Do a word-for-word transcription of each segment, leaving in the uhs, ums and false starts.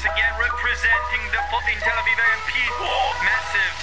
once again representing the fucking Tel Aviv A M P. Massive.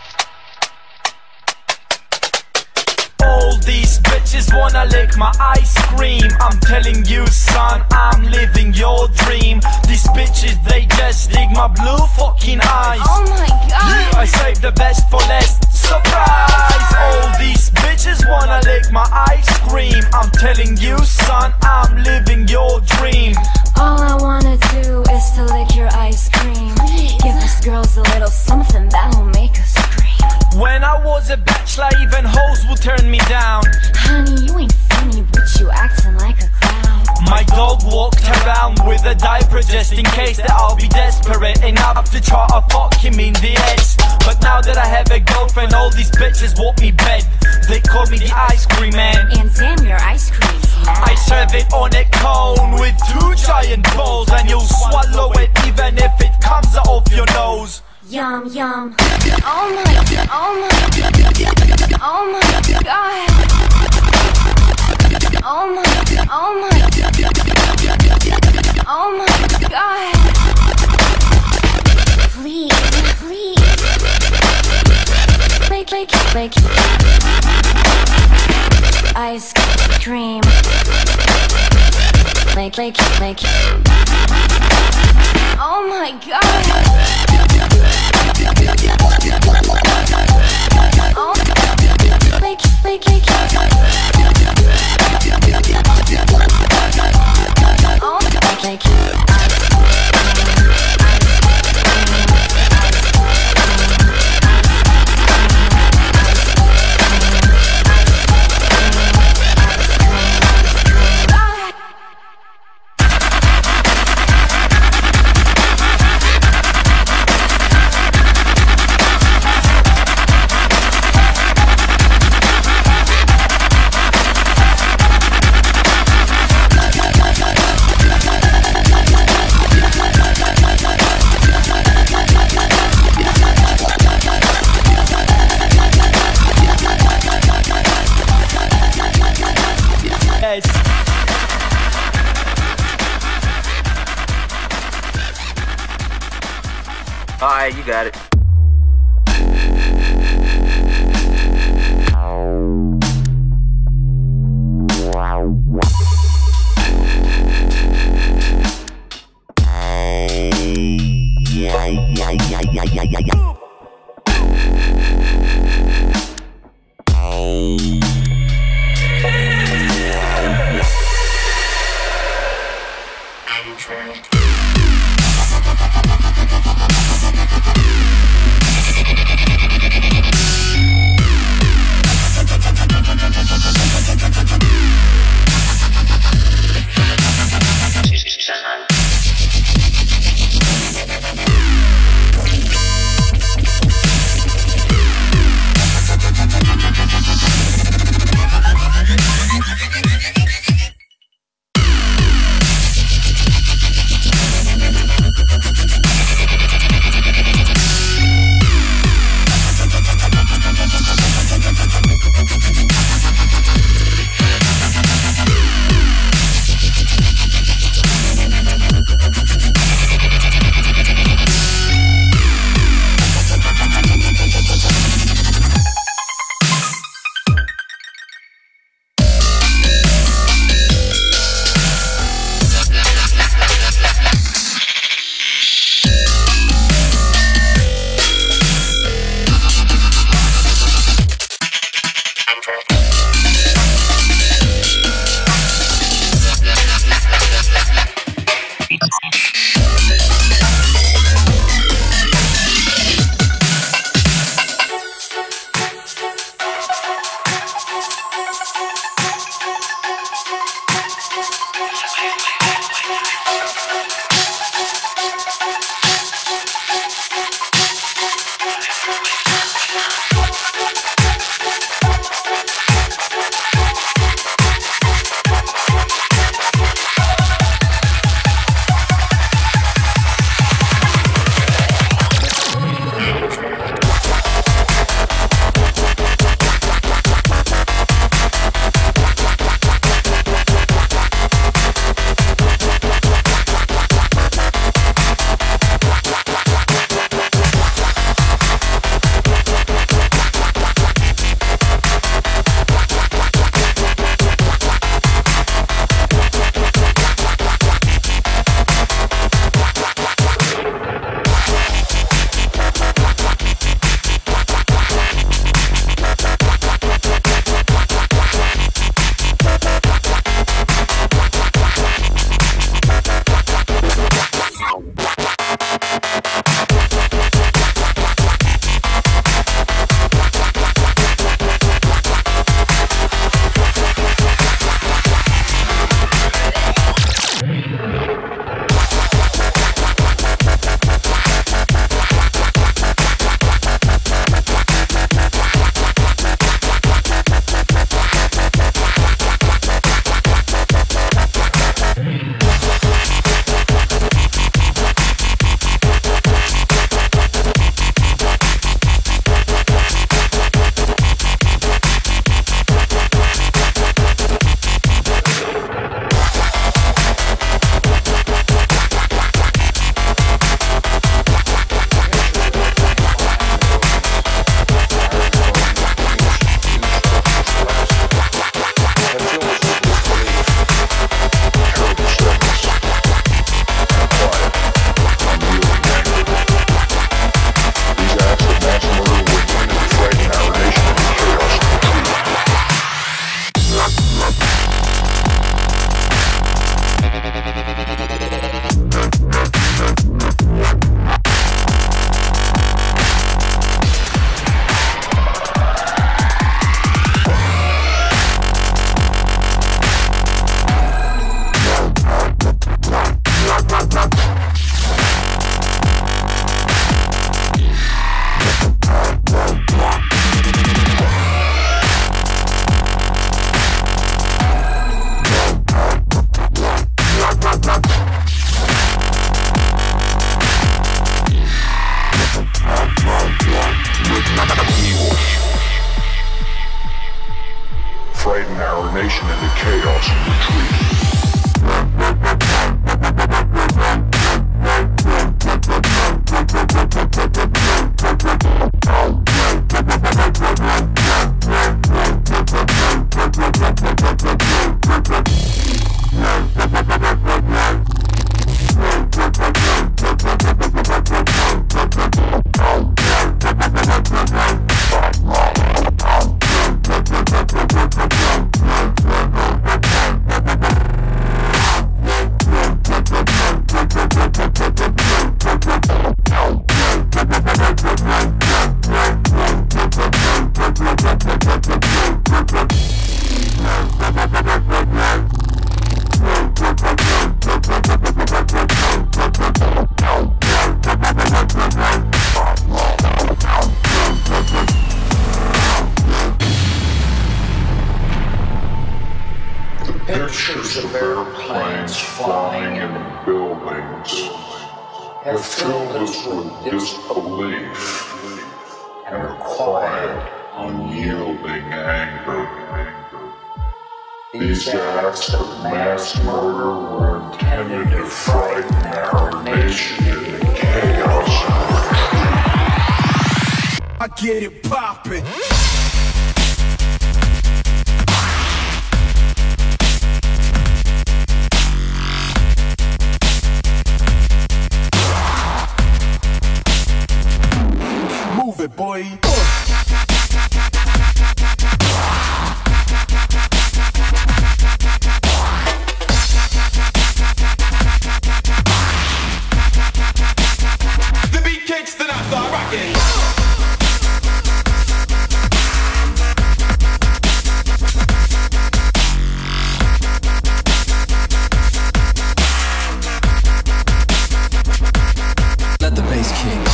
All these bitches wanna lick my ice cream. I'm telling you, son, I'm living your dream. These bitches, they just dig my blue fucking eyes. Oh my god, I saved the best for last. Surprise! All these bitches wanna lick my ice cream. I'm telling you, son, I'm living your dream. all I wanna do is to lick your ice cream. Give us girls a little something that'll make us scream. When I was a bachelor, even hoes would turn me down. Honey, you ain't funny, but you acting like a clown. My dog walked around with a diaper just in case that I'll be desperate enough to try to fuck him in the ass. But now that I have a girlfriend, all these bitches want me bed. They call me the ice cream man. And damn, your ice cream's mad. I serve it on a cone with two giant balls, and you'll swallow it even if it comes out of your nose. Yum, yum. Oh my, oh my, oh my god. Oh my, oh my, oh my god. Please, please. Lick, lick, lick. Ice cream. Lick, lick, lick. Oh my god. Oh, lick, lick, lick. Oh, lick, lick. Alright, you got it. nation into chaos and retreat. Pictures of airplanes flying in buildings have filled us with disbelief and a quiet, unyielding anger. These acts of mass murder were intended to frighten our nation into chaos. I get it poppin'. Move it, boy. The beat kicks, then I start rocking. Let the bass kick.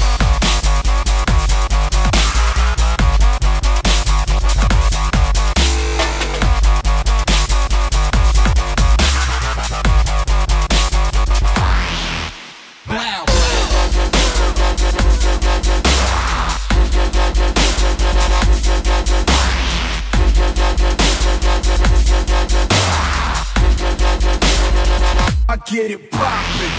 I get it poppin'.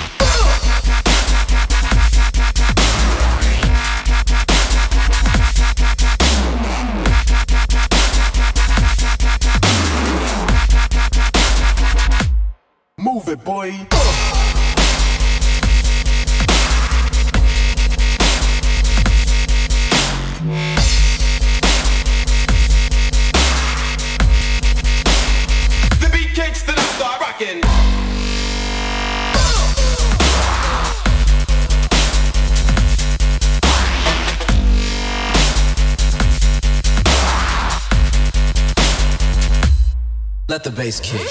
Move it, boy. The beat kicks, then I start rocking. Let the bass kick.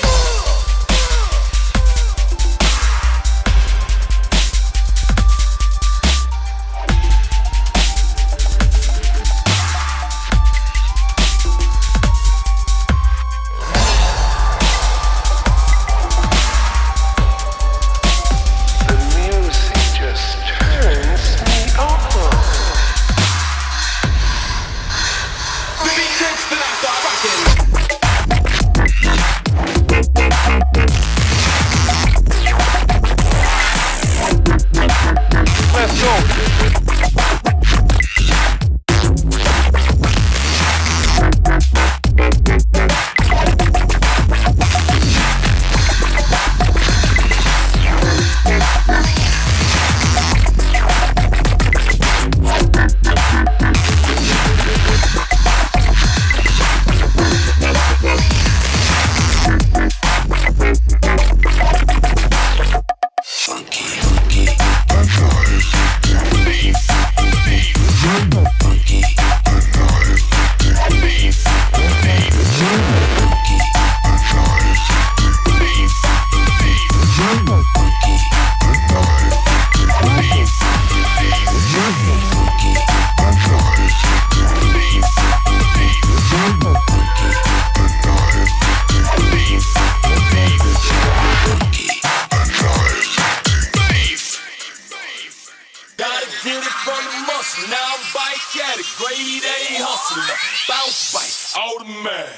Automatic.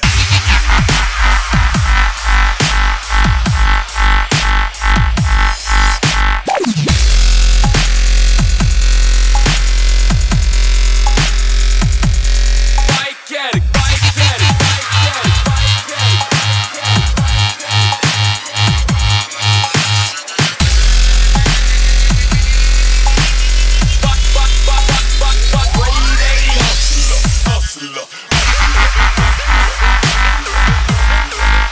Hustler.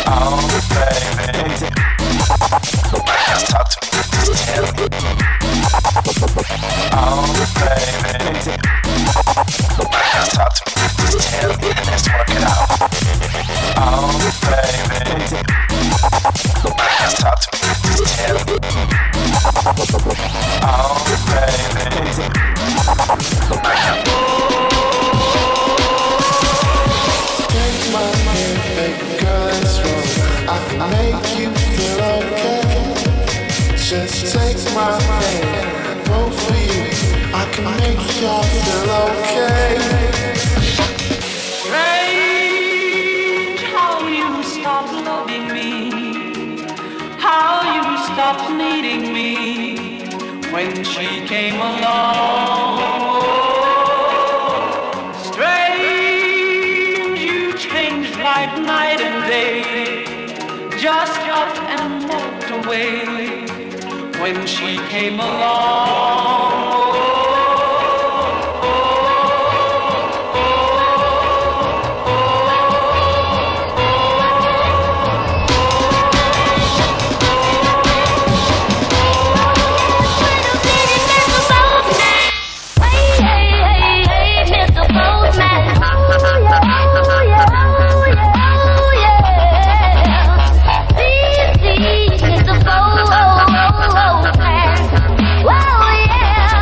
Whoa, yeah.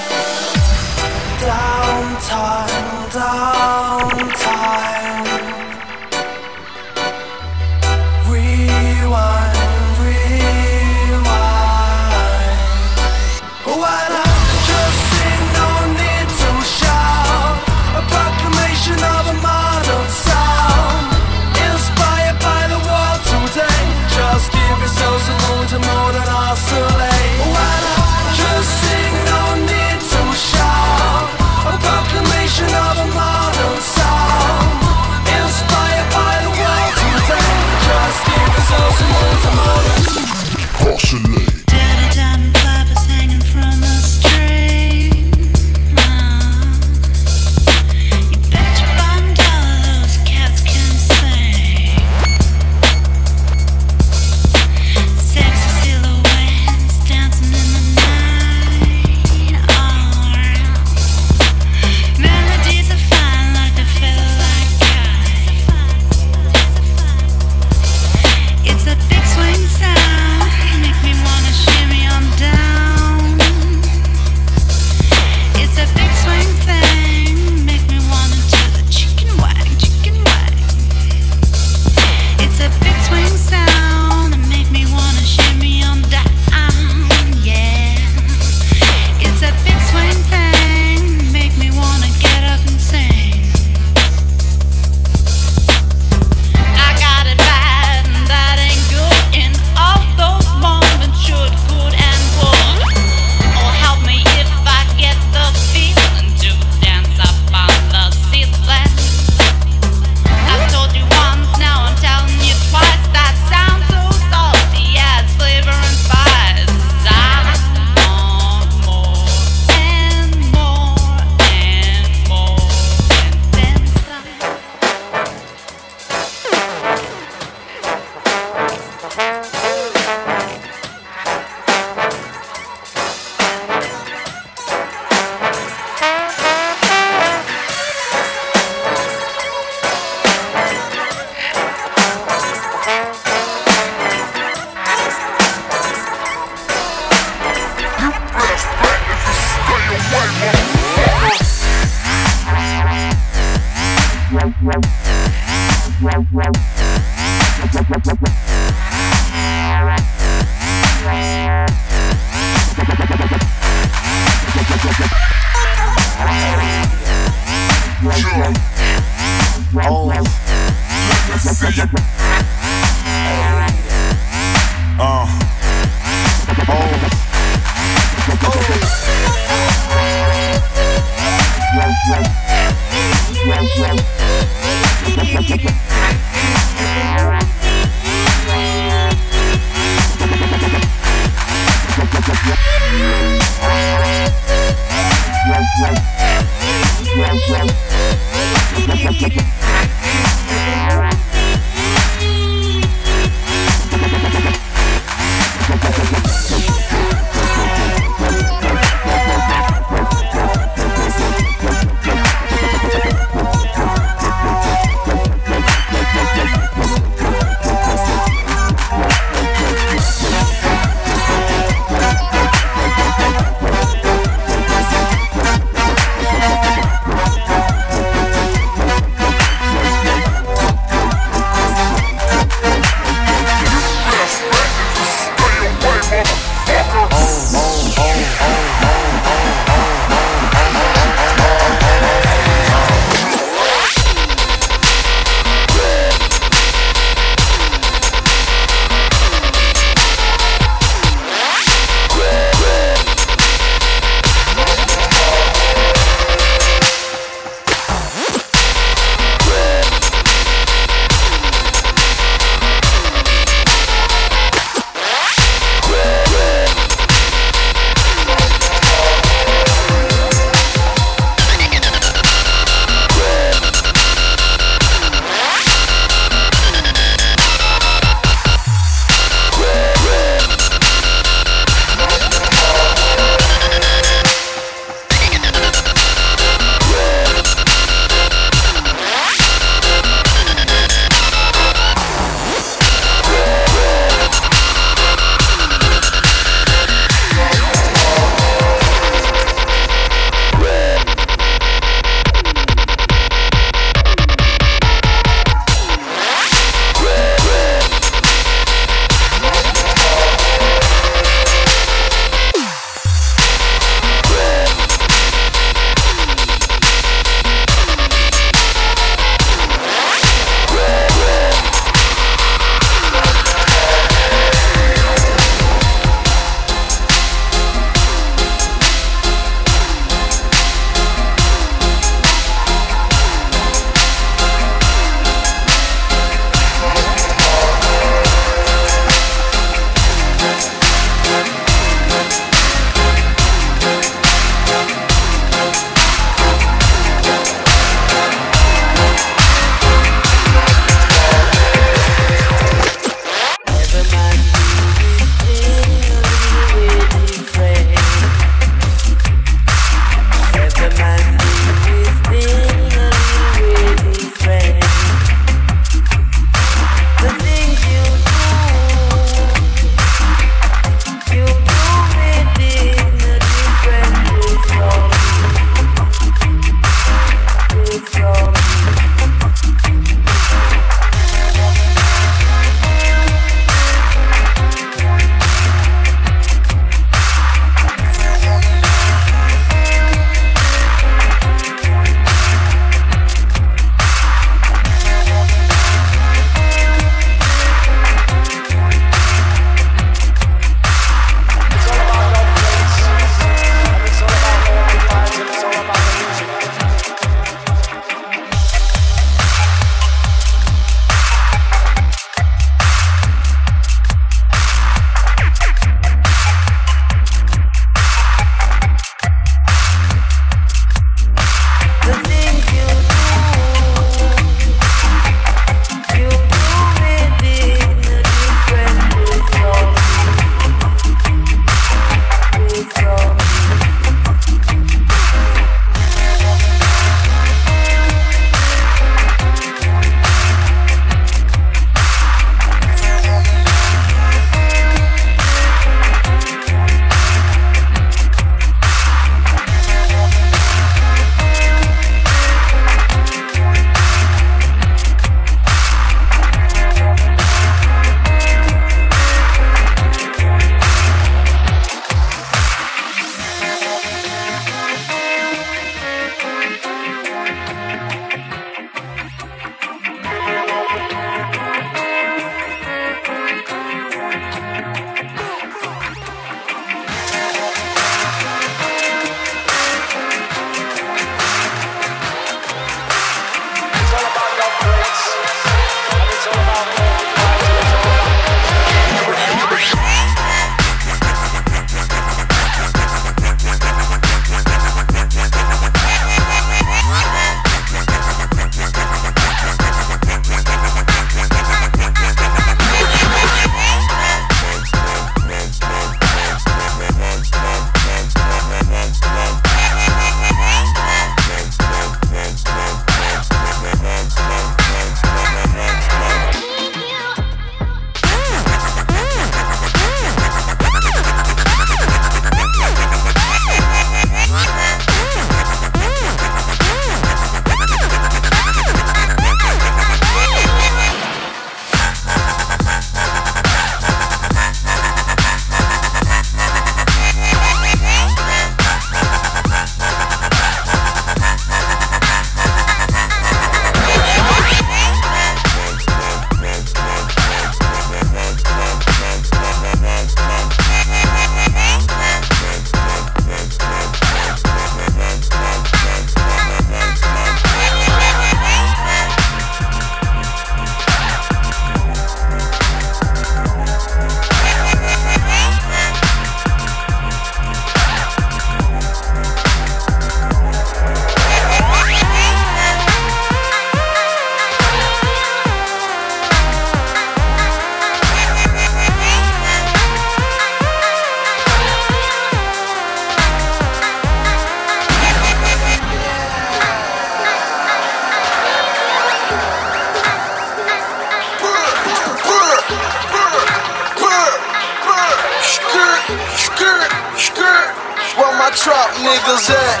my trap niggas at?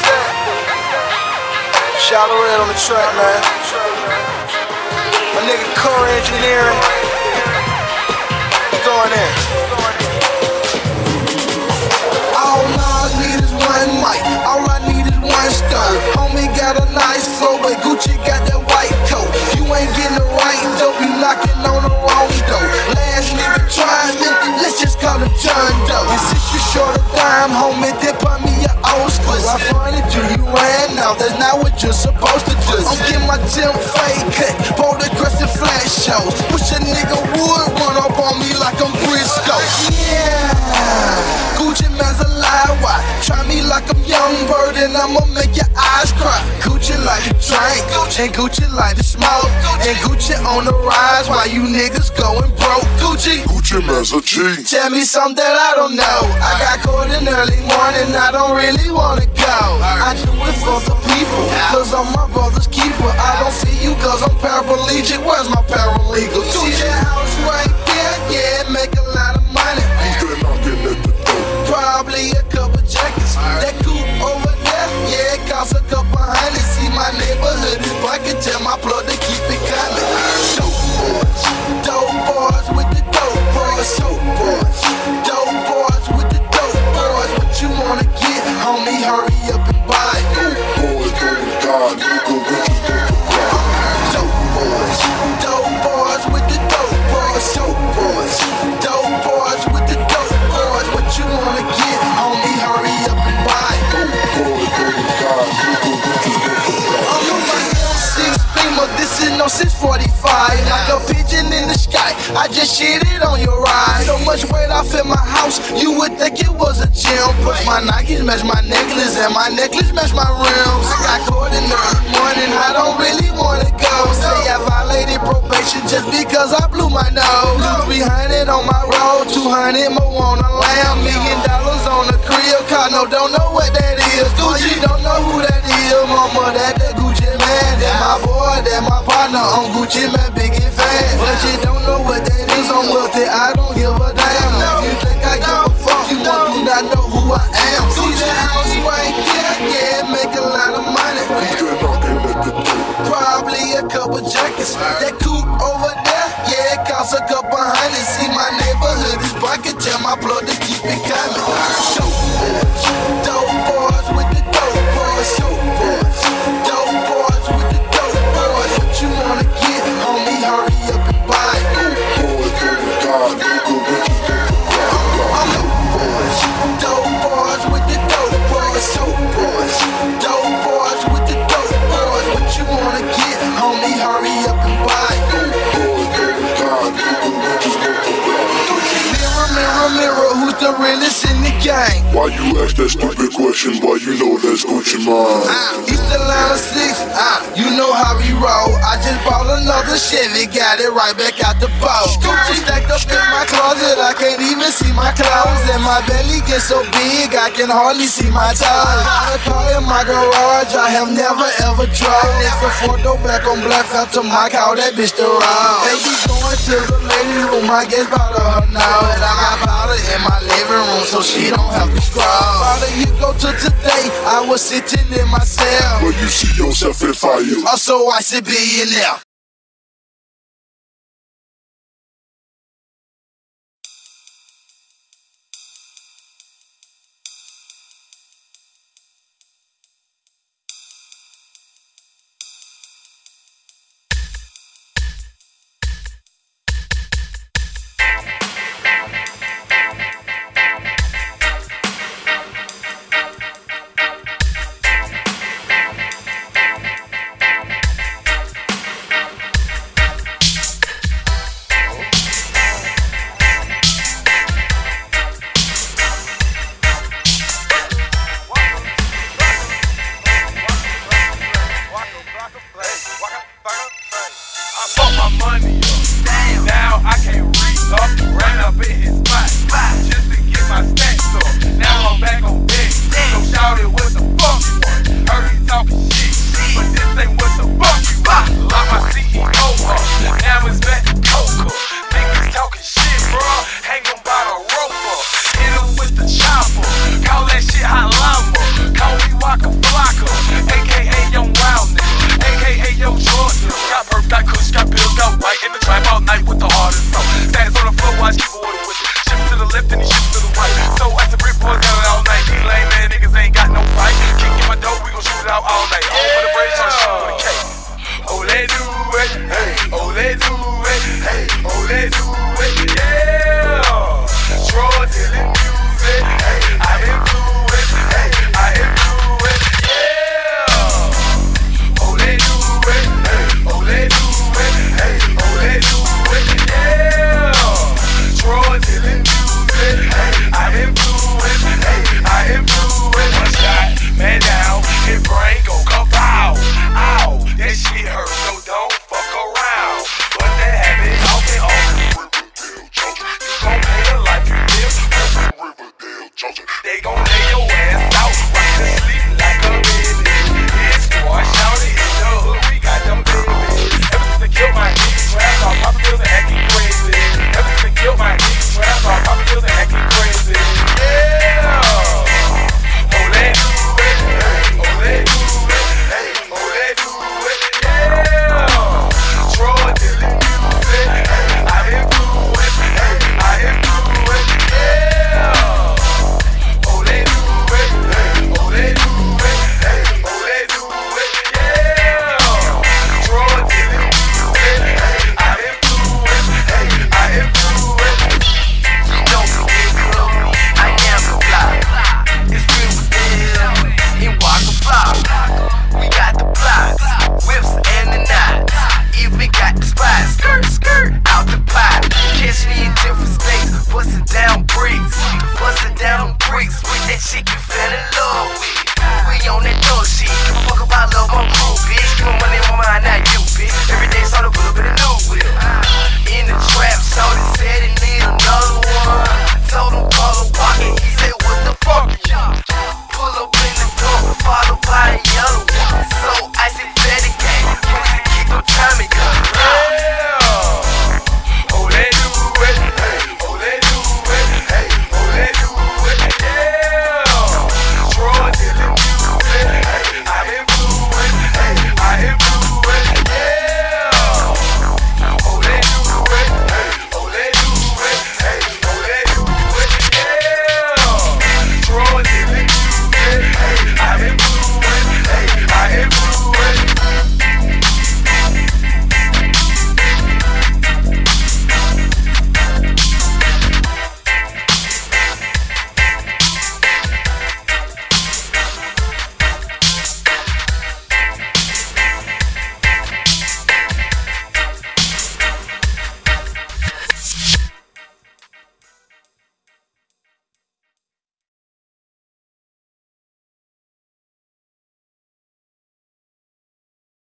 Shout Red on the track, man. My nigga Core Engineering. Going in. All I need is one mic. All I need is one stone. Homie got a nice flow, but Gucci got that white coat. You ain't getting the right dope, you knocking on the wrong door. Last nigga trying me, let's just call him John Doe. And since you short a dime, homie, dip on me your old school. I fronted you, you ran out, that's not what you're supposed to do. I'm getting my Tim fade cut, bold aggressive flash shows. Wish a nigga would run up on me like I'm Briscoe. Yeah, Gucci man's a lie, why? Try me like I'm Young Bird and I'ma make your eyes cry. Gucci like the drink, and Gucci like the smoke, and Gucci on the rise while you niggas going broke. Gucci, Gucci man's a G. Tell me something that I don't know. I got caught in early morning, I don't really wanna go. I do it for the people, cause I'm my brother's keeper. I don't see you cause I'm paraplegic, where's my paralegal? See that house right there, yeah, make a lot of money. Probably a couple jackets. That coupe over there, yeah, it costs a couple hundred. See my neighborhood is bucket, tell my plug to keep it coming. Dope boys, dope boys with the dope boys. Dope boys, dope boys with the dope boys. What you wanna get, homie? Hurry up and buy it. Boys, God, nigga, what you think about? Dope boys, dope boys with the dope boys. Dope boys, dope boys with the dope boys. What you wanna get, homie? Hurry up and buy it. Boys, God, nigga, what you think about? I'm on my L six Beamer, this is no six forty-five. Like a pigeon in the sky, I just shit it on your ride. So much weight off in my house, you would think it was a gym. But my Nikes match my necklace, and my necklace match my rims. I got caught in the early morning, I don't really wanna go. Say I violated probation just because I blew my nose. three hundred on my road, two hundred more on a lamb. Million dollars on the crib, car, no, don't know what that is. Gucci, don't know who that is. Mama, that the Gucci man. That my boy, that my partner on Gucci man, big and fan. But you don't know what that is, I'm wealthy, I don't give a damn. If you think I give a fuck, you want to not know who I am. See that house right there, yeah, make a lot of money. Probably a couple jackets. That coupe over there, yeah, it costs a couple hundred. See my neighborhood is bucket, tell my plug to keep it coming. Dope boys, dope boys with the dope boys. Dope boys, dope boys with the dope boys. What you wanna get, homie? Hurry up and buy it. Boys, God, nigga, what you think about? I'm dope boys, dope boys with the dope boys. Dope boys, dope boys with the dope boys. What you wanna get, homie? Hurry up and buy it. God, nigga, what you think about? Mirror, mirror, mirror, who's the realest in the game? Why you ask that stupid question? Boy, you know that's Gucci mine. Ah, East Atlanta six, ah, you know how we roll. I just bought another Chevy, got it right back out the boat. Gucci stacked up in my closet, I can't even see my clothes. And my belly gets so big, I can hardly see my toes. Got a car in my garage, I have never ever drove. It's a four-door black on black Phantom, I call that bitch the road. Baby going to the ladies' room, I guess powder her now. And I got powder in my living room, so she don't have to scroll. Father, you go to today, I was sitting in my cell. Well, you see yourself in fire. Also, I said billionaire.